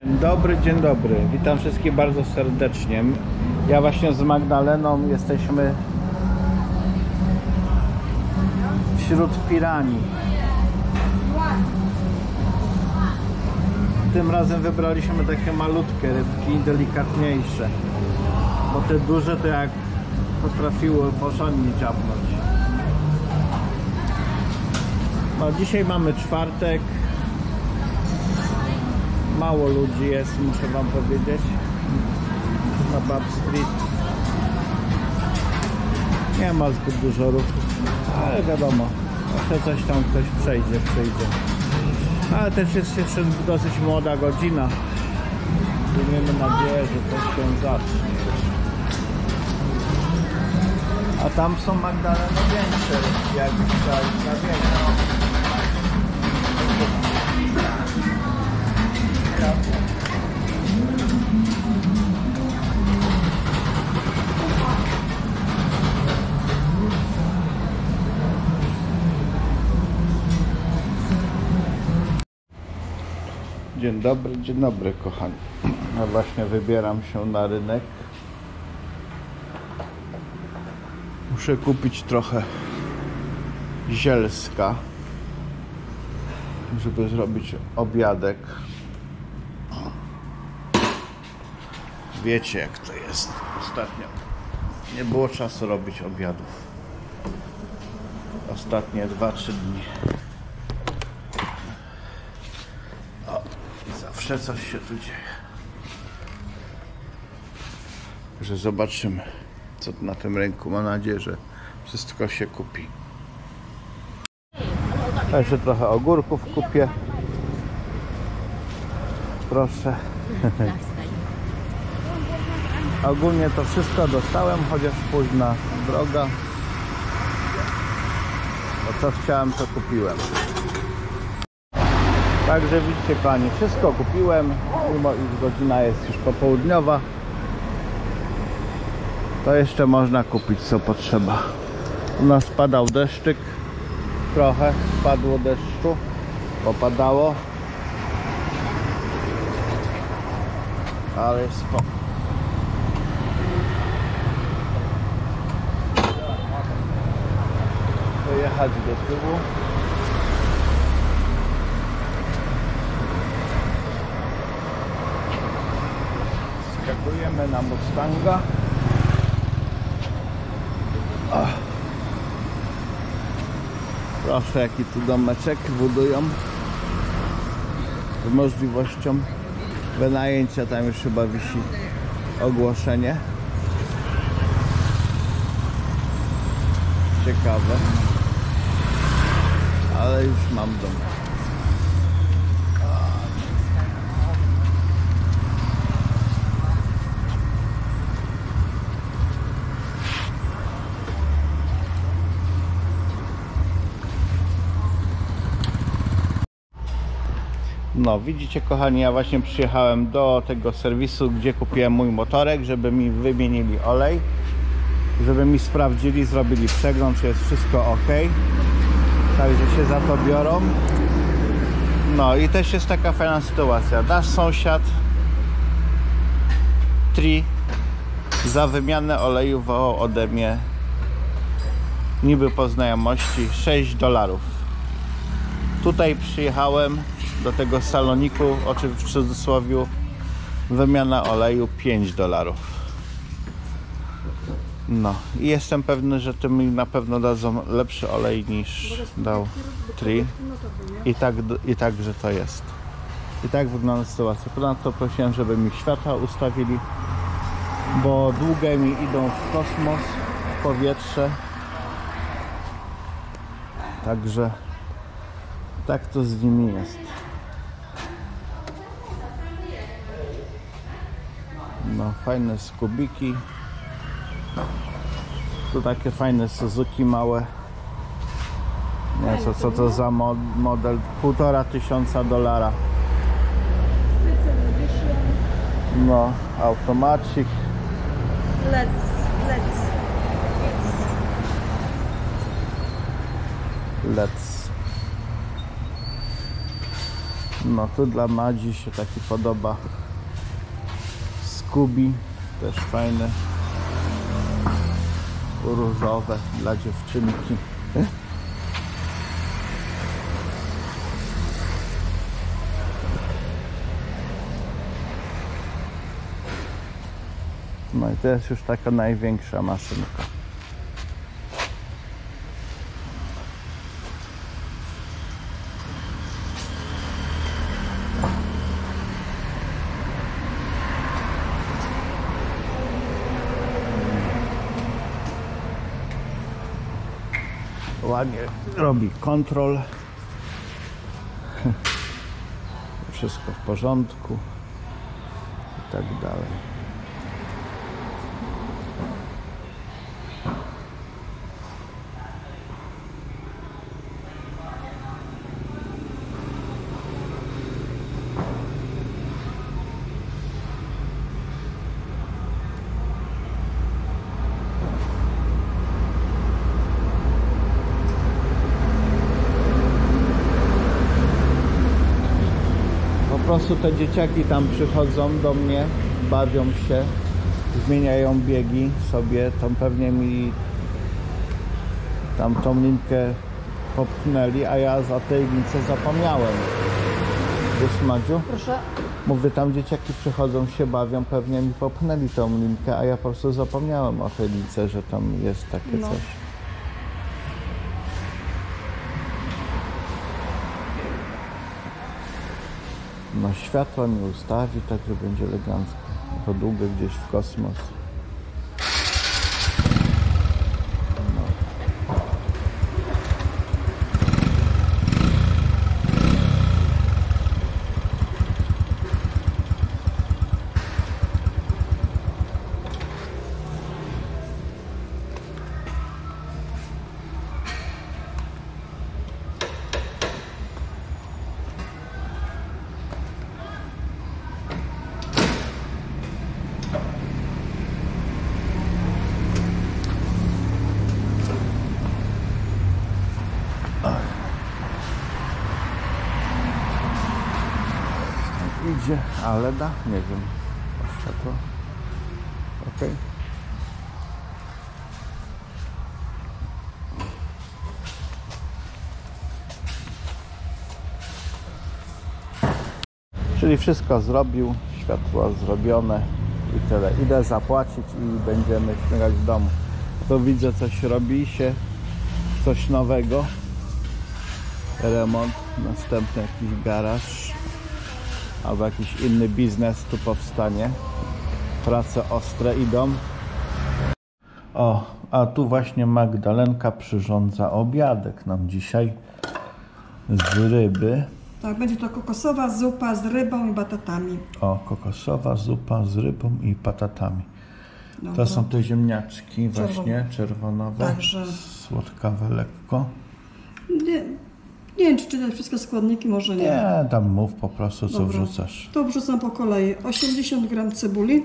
Dzień dobry, witam wszystkich bardzo serdecznie. Ja właśnie z Magdaleną jesteśmy wśród piranii. Tym razem wybraliśmy takie malutkie rybki, delikatniejsze, bo te duże to jak potrafiły porządnie dziabnąć. No, dzisiaj mamy czwartek. Mało ludzi jest, muszę wam powiedzieć, na Bab Street. Nie ma zbyt dużo ruchu, ale wiadomo, jeszcze coś tam ktoś przyjdzie. Ale też jest jeszcze dosyć młoda godzina. Miejmy nadzieję, że coś się zacznie. A tam są Magdalena większe, jak tutaj na większą. Dzień dobry kochani. Ja właśnie wybieram się na rynek. Muszę kupić trochę zielska, żeby zrobić obiadek. Wiecie jak to jest. Ostatnio nie było czasu robić obiadów. Ostatnie 2-3 dni. O, i zawsze coś się tu dzieje. Że zobaczymy, co na tym rynku. Mam nadzieję, że wszystko się kupi. A jeszcze trochę ogórków kupię. Proszę. Ogólnie to wszystko dostałem, chociaż późna droga. Bo co chciałem, to kupiłem. Także widzicie kochani, wszystko kupiłem. Mimo iż godzina jest już popołudniowa, to jeszcze można kupić co potrzeba. U nas padał deszczyk. Trochę spadło deszczu. Popadało. Ale jest spoko. Jechać do tyłu. Skakujemy na Mustanga. Proszę, jaki tu domeczek budują z możliwością wynajęcia. Tam już chyba wisi ogłoszenie. Ciekawe. Ale już mam dom. No widzicie kochani, ja właśnie przyjechałem do tego serwisu, gdzie kupiłem mój motorek, żeby mi wymienili olej, żeby mi sprawdzili, zrobili przegląd, czy jest wszystko ok. Także się za to biorą. No i też jest taka fajna sytuacja. Nasz sąsiad Tri za wymianę oleju wołał ode mnie, niby po znajomości, $6. Tutaj przyjechałem do tego saloniku, oczywiście w cudzysłowie, wymiana oleju $5. No i jestem pewny, że tym mi na pewno dadzą lepszy olej niż dał Tri. I tak, że to jest. I tak wygląda sytuacja. Ponadto prosiłem, żeby mi światła ustawili, bo długie mi idą w kosmos, w powietrze. Także tak to z nimi jest. No, fajne skubiki. Tu takie fajne Suzuki małe. Nie wiem co to za model. $1500. No, automatic. Let's. No tu dla Madzi się taki podoba Scooby, też fajne, różowe dla dziewczynki. No i to jest już taka największa maszynka. Ładnie robi kontrol. Wszystko w porządku i tak dalej. Po prostu te dzieciaki tam przychodzą do mnie, bawią się, zmieniają biegi sobie, tam pewnie mi tam tą linkę popchnęli, a ja za tej lince zapomniałem. Wiesz, Madziu? Proszę. Mówię, tam dzieciaki przychodzą, się bawią, pewnie mi popchnęli tą linkę, a ja po prostu zapomniałem o tej lince, że tam jest takie coś. No światła mi ustawi, tak że będzie elegancko. To długo gdzieś w kosmos. No. Idzie, ale da, nie wiem, o światło, ok. Czyli wszystko zrobił, światło zrobione i tyle. Idę zapłacić i będziemy śmigać w domu. Tu widzę, coś robi się, coś nowego, remont, następny jakiś garaż albo jakiś inny biznes tu powstanie. Prace ostre idą. O, a tu właśnie Magdalenka przyrządza obiadek nam dzisiaj z ryby. Tak, będzie to kokosowa zupa z rybą i batatami. O, kokosowa zupa z rybą i patatami. Dobra. To są te ziemniaczki właśnie, czerwonowe, Także słodkawe lekko. Nie wiem, czy czytać wszystkie składniki, może nie. Nie, tam mów po prostu, co Dobra. wrzucasz. To wrzucam po kolei. 80 gram cebuli.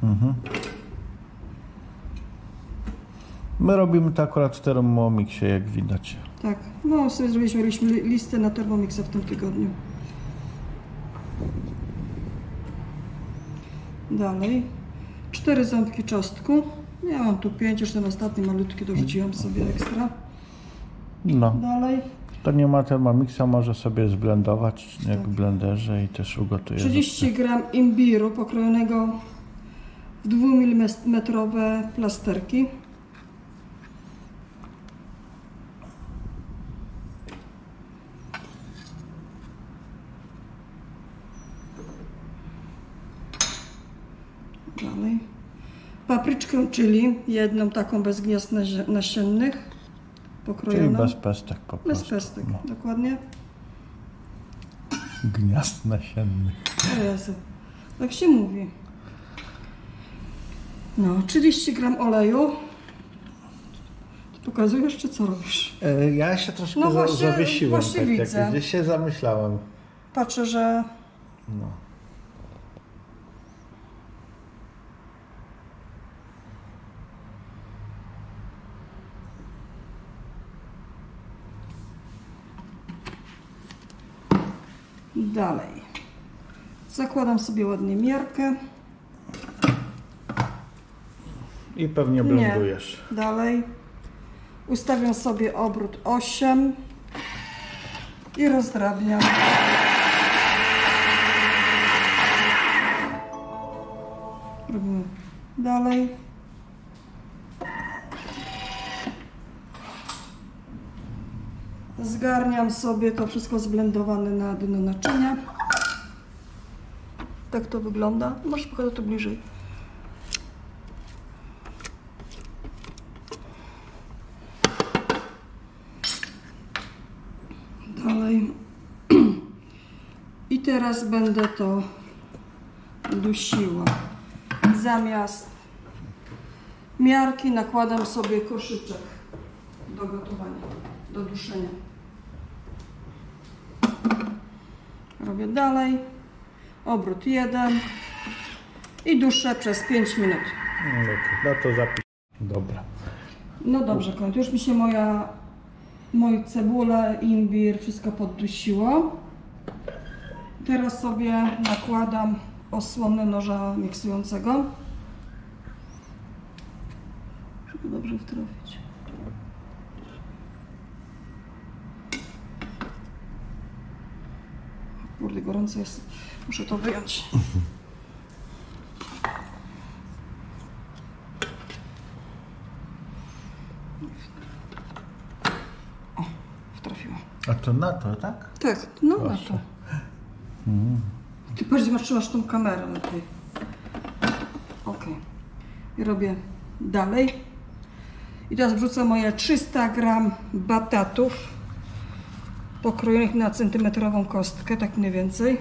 My robimy to akurat w Thermomixie, jak widać. Tak, no sobie zrobiliśmy listę na Thermomixa w tym tygodniu. Dalej. 4 ząbki czosnku. Ja mam tu 5, już ten ostatni malutki dorzuciłam sobie ekstra. No, Dalej. to nie ma Thermomixa, może sobie zblendować jak w blenderze i też ugotuje. 30 gram imbiru pokrojonego w 2 mm plasterki. Dalej. Papryczkę chili, jedną taką bez gniazd nasiennych, pokrojoną. Czyli bez pestek po prostu. Bez pestek, No. dokładnie. Gniazd nasiennych. O Jezu, tak się mówi. No, 30 gram oleju. Pokazujesz, czy co robisz? Ja się troszkę No właśnie- zawiesiłem, właśnie tak widzę. jak gdzieś się zamyślałem. Patrzę, że No. Dalej. Zakładam sobie ładnie miarkę. I pewnie blendujesz. Nie. Dalej. Ustawiam sobie obrót 8 i rozdrabniam. Robimy dalej. Zgarniam sobie to wszystko zblendowane na dno naczynia. Tak to wygląda. Możesz pokazać to bliżej. Dalej. I teraz będę to dusiła. Zamiast miarki nakładam sobie koszyczek do gotowania, do duszenia. Robię dalej. Obrót 1 i duszę przez 5 minut. No to zapisz. Dobra. No dobrze, kończę. Już mi się moja cebula, imbir, wszystko poddusiło. Teraz sobie nakładam osłonę noża miksującego, żeby dobrze wtrafić. Kurde, gorąco jest. Muszę to wyjąć. O, wtrafiła. A to na to, tak? Tak, no na Proszę. to. Ty bardziej trzymasz tą kamerę lepiej. Ok. I robię dalej. I teraz wrzucę moje 300 gram batatów pokrojonych na centymetrową kostkę, tak mniej więcej.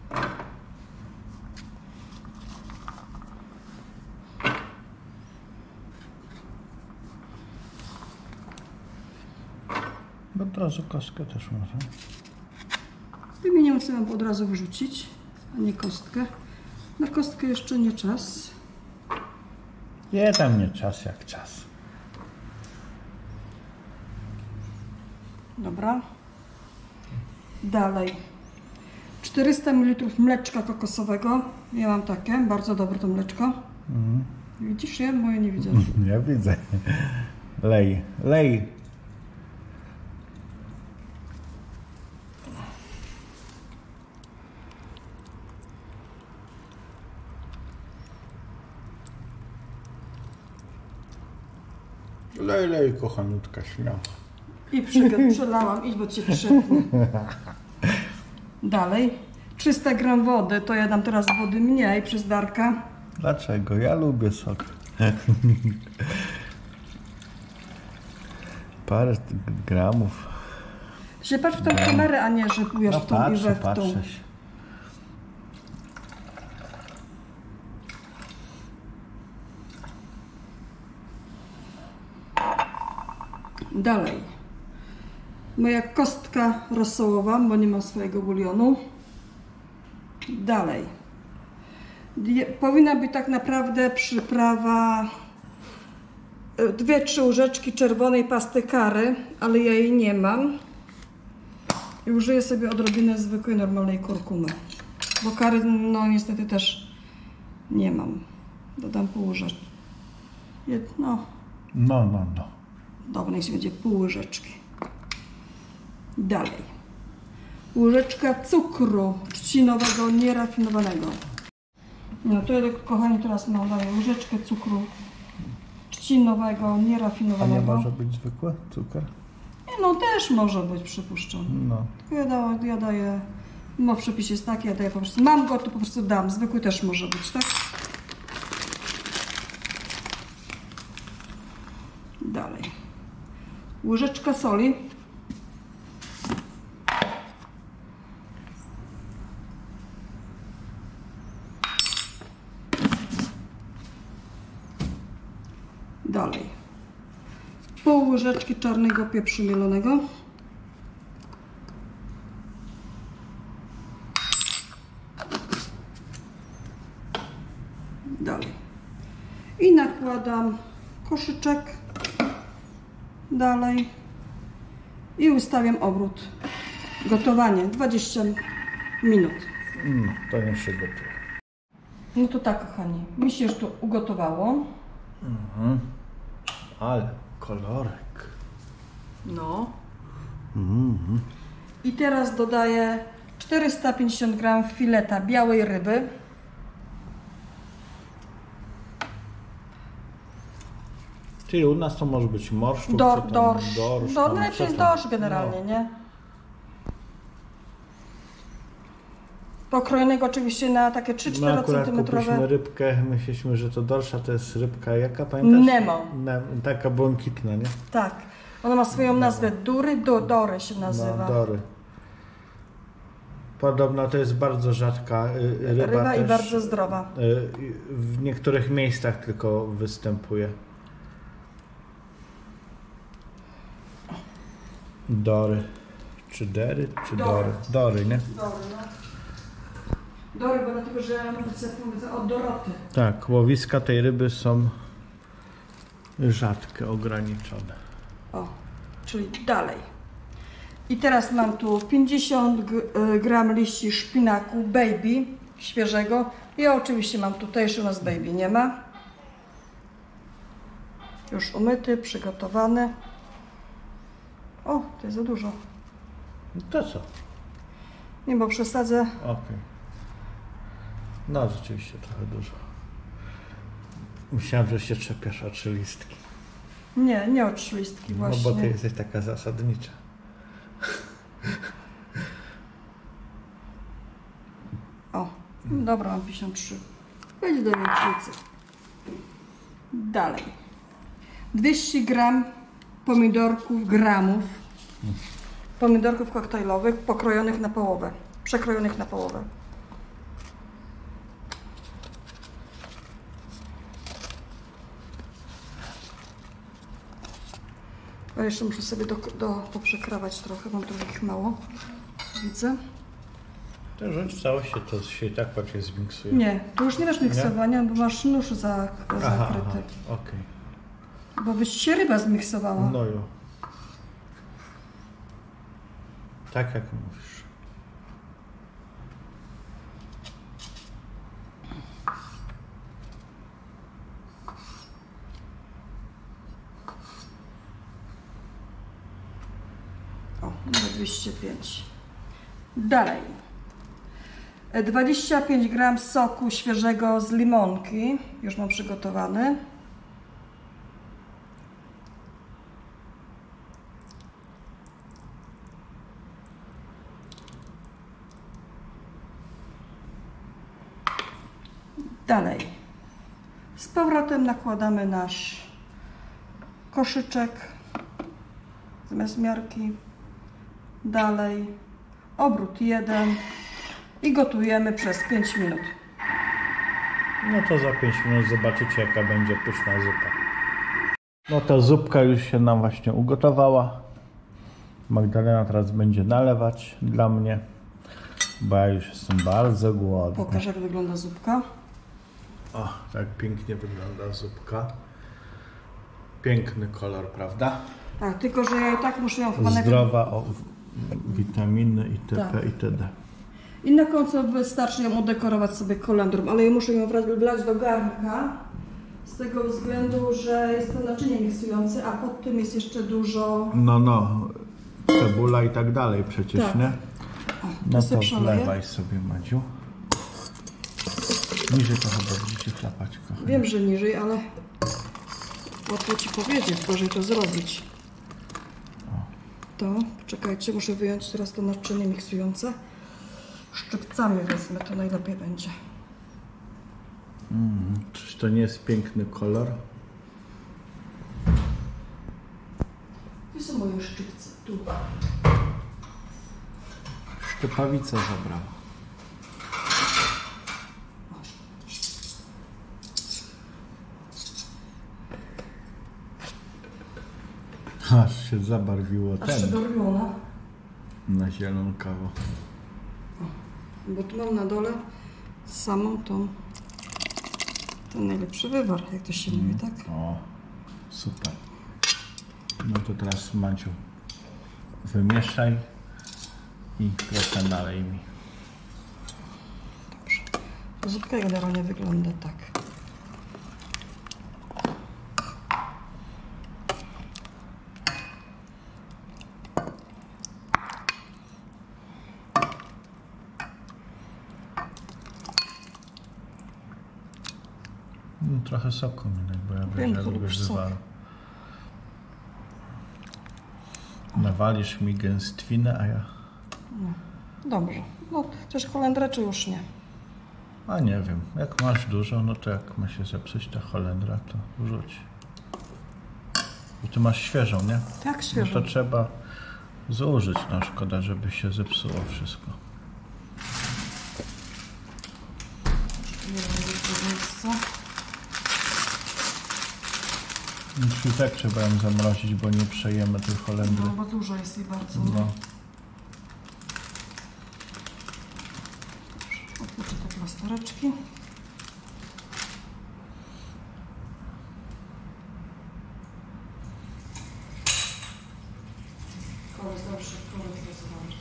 Bo od razu kostkę też może. Wymieniam sobie od razu wyrzucić, a nie kostkę. Na kostkę jeszcze nie czas. Nie, tam nie czas jak czas. Dobra. Dalej. 400 ml mleczka kokosowego. Ja mam takie, bardzo dobre to mleczko. Widzisz je? Moje nie widzę. Ja widzę. Lej, lej. Lej, lej, kochanutka, śmiało. I przelałam, idź, bo cię przyszedł. Dalej. 300 gram wody, to ja dam teraz wody mniej przez Darka. Dlaczego? Ja lubię sok. Parę gramów. Się patrz w tą kamerę, a nie, że wiesz No w tą i we w tą. patrzę się. Dalej. Moja kostka rosołowa, bo nie mam swojego bulionu. Dalej. Powinna być tak naprawdę przyprawa 2-3 łyżeczki czerwonej pasty curry, ale ja jej nie mam. I użyję sobie odrobinę zwykłej, normalnej kurkumy. Bo curry, no niestety też nie mam. Dodam pół łyżeczki. No. No. Dobra, niech się będzie pół łyżeczki. Dalej. Łyżeczka cukru trzcinowego, nierafinowanego. No to ja, kochani, teraz daję łyżeczkę cukru trzcinowego, A nie nierafinowanego. może być zwykły cukier? No też może być, przypuszczam. No. Tylko ja daję, no przepis jest taki, ja daję po prostu, mam go, to po prostu dam. Zwykły też może być, tak? Dalej. Łyżeczka soli. Dalej. Pół łyżeczki czarnego pieprzu mielonego. Dalej. I nakładam koszyczek. Dalej. I ustawiam obrót. Gotowanie 20 minut. No, to nie się gotuje. No to tak, kochani, mi się już to ugotowało. Ale kolorek. No. I teraz dodaję 450 g fileta białej ryby. Czyli u nas to może być morszczu, Dorsz. tam, Najlepszy jest co tam? dorsz generalnie, nie? Pokrojonego oczywiście na takie 3-4 No akurat cm. kupiliśmy rybkę, myśleliśmy, że to dorsza, to jest rybka jaka, pamiętasz? Nemo. Taka błękitna, nie? Tak. Ona ma swoją nazwę Dory się nazywa. No, dory. Podobno to jest bardzo rzadka ryba Ryba też, i bardzo zdrowa. w niektórych miejscach tylko występuje. Dory. Czy dery? Czy dory? Dory, nie? Dory, no. Dory, bo dlatego, że ja mówię od Doroty. Tak, łowiska tej ryby są rzadkie, ograniczone. O, czyli dalej. I teraz mam tu 50 gram liści szpinaku baby świeżego. Ja oczywiście mam tutejszy, u nas baby nie ma. Już umyty, przygotowany. O, to jest za dużo. No to co? Nie, bo przesadzę. Okej. No rzeczywiście trochę dużo. Myślałem, że się czepiasz o 3 listki. Nie od szlistki właśnie. No bo ty jesteś taka zasadnicza. O, dobra, mam 53. Będzie do większej. Dalej. 200 gram pomidorków koktajlowych pokrojonych na połowę, przekrojonych na połowę. A jeszcze muszę sobie poprzekrawać trochę, mam trochę ich mało, widzę. To rzuć w całości, to się i tak bardziej zmiksuje. Nie, tu już nie masz miksowania, bo masz nóż zakryty. Okej. Bo byś się ryba zmiksowała. No jo. Tak jak mówisz. O, numer 205. Dalej. 25 gram soku świeżego z limonki. Już mam przygotowany. Dalej. Z powrotem nakładamy nasz koszyczek zamiast miarki. Dalej. Obrót 1 i gotujemy przez 5 minut. No to za 5 minut zobaczycie, jaka będzie pyszna zupa. No to zupka już się nam właśnie ugotowała. Magdalena teraz będzie nalewać dla mnie, bo ja już jestem bardzo głodny. Pokaż, jak wygląda zupka. O, tak pięknie wygląda zupka. Piękny kolor, prawda? Tak, tylko że ja i tak muszę ją chyba Zdrowa, o witaminy itp. Tak. itd. I na końcu wystarczy ją udekorować sobie kolendrą, ale ja muszę ją wlać do garnka z tego względu, że jest to naczynie miksujące, a pod tym jest jeszcze dużo... No, cebula i tak dalej przecież, Tak. nie? O, No sobie to przeleję. wlewaj sobie, Madziu. Niżej trochę, bo będziecie chlapać, kochani. Wiem, że niżej, ale łatwo Ci powiedzieć, gorzej to zrobić. To, poczekajcie, muszę wyjąć teraz to naczynie miksujące. Szczypcami wezmę, to najlepiej będzie. Czyż to nie jest piękny kolor? Gdzie są moje szczypce? Tu. Szczepawica zabrała. Aż się zabarwiło Aż się barwiona. na zielonkawo. Bo tu mam na dole samą tą ten najlepszy wywar, jak to się mówi, tak? O, super. No to teraz, Maciu, wymieszaj i trochę nalej mi. Zupka generalnie wygląda tak. Trochę soku mi daj, bo ja Wiem, lubię lubisz sok. wywar. Nawalisz mi gęstwinę, a ja... Dobrze. No, też holendrę czy już nie? A nie wiem, jak masz dużo, no to jak ma się zepsuć ta holendra, to rzuć. Bo ty masz świeżą, nie? Tak, świeżo. No to trzeba zużyć, no szkoda, żeby się zepsuło wszystko. Już i tak trzeba ją zamrozić, bo nie przejemy tej holendry. No, bo dużo jest jej bardzo. No. Odpuszczę te plastereczki. Kolec dobrze, kolec zdecydowanie.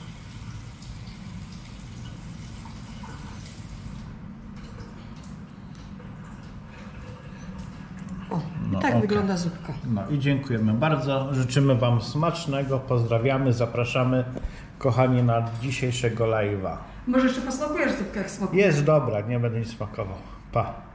O, No, i tak okej. wygląda zupka. No i dziękujemy bardzo. Życzymy Wam smacznego. Pozdrawiamy, zapraszamy kochani na dzisiejszego live'a. Może jeszcze posmakujesz zupkę jak smakuje? Jest dobra, nie będę nic smakował. Pa.